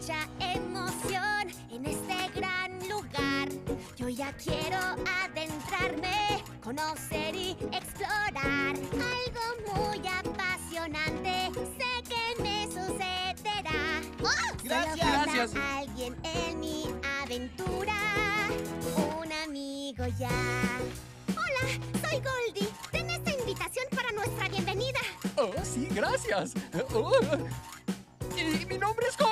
mucha emoción en este gran lugar. Yo ya quiero adentrarme, conocer y explorar. Algo muy apasionante, sé que me sucederá. ¡Oh! Gracias. Solo falta alguien en mi aventura. Un amigo ya. Hola, soy Goldie. Ten esta invitación para nuestra bienvenida. Oh, sí, gracias. Oh. Y mi nombre es